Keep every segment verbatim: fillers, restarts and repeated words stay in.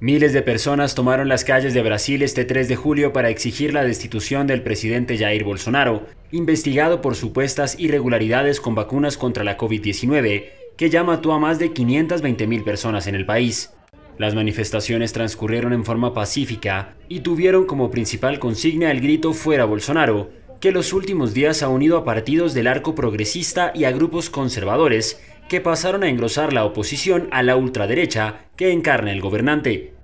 Miles de personas tomaron las calles de Brasil este tres de julio para exigir la destitución del presidente Jair Bolsonaro, investigado por supuestas irregularidades con vacunas contra la COVID diecinueve, que ya mató a más de quinientas veinte mil personas en el país. Las manifestaciones transcurrieron en forma pacífica y tuvieron como principal consigna el grito "Fuera Bolsonaro", que los últimos días ha unido a partidos del arco progresista y a grupos conservadores que pasaron a engrosar la oposición a la ultraderecha que encarna el gobernante.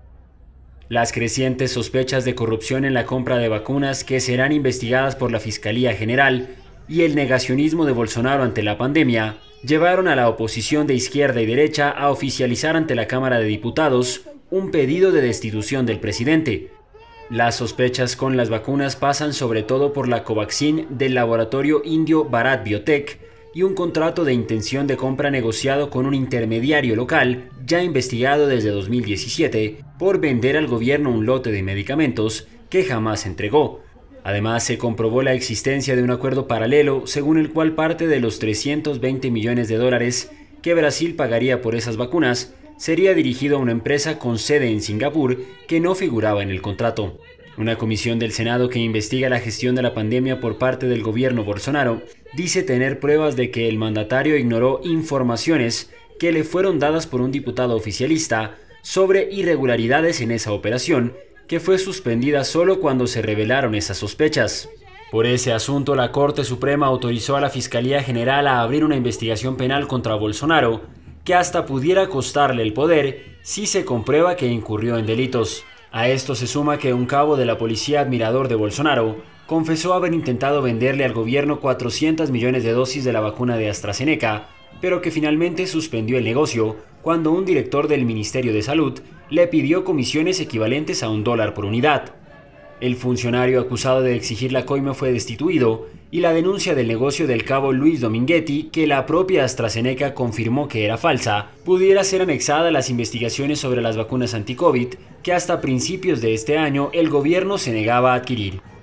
Las crecientes sospechas de corrupción en la compra de vacunas que serán investigadas por la Fiscalía General y el negacionismo de Bolsonaro ante la pandemia llevaron a la oposición de izquierda y derecha a oficializar ante la Cámara de Diputados un pedido de destitución del presidente. Las sospechas con las vacunas pasan sobre todo por la Covaxin del laboratorio indio Bharat Biotech y un contrato de intención de compra negociado con un intermediario local ya investigado desde dos mil diecisiete por vender al gobierno un lote de medicamentos que jamás entregó. Además, se comprobó la existencia de un acuerdo paralelo según el cual parte de los trescientos veinte millones de dólares que Brasil pagaría por esas vacunas sería dirigido a una empresa con sede en Singapur que no figuraba en el contrato. Una comisión del Senado que investiga la gestión de la pandemia por parte del gobierno Bolsonaro dice tener pruebas de que el mandatario ignoró informaciones que le fueron dadas por un diputado oficialista sobre irregularidades en esa operación, que fue suspendida solo cuando se revelaron esas sospechas. Por ese asunto, la Corte Suprema autorizó a la Fiscalía General a abrir una investigación penal contra Bolsonaro, que hasta pudiera costarle el poder si se comprueba que incurrió en delitos. A esto se suma que un cabo de la policía admirador de Bolsonaro confesó haber intentado venderle al gobierno cuatrocientos millones de dosis de la vacuna de AstraZeneca, pero que finalmente suspendió el negocio cuando un director del Ministerio de Salud le pidió comisiones equivalentes a un dólar por unidad. El funcionario acusado de exigir la coima fue destituido y la denuncia del negocio del cabo Luis Dominghetti, que la propia AstraZeneca confirmó que era falsa, pudiera ser anexada a las investigaciones sobre las vacunas anti-COVID que hasta principios de este año el gobierno se negaba a adquirir.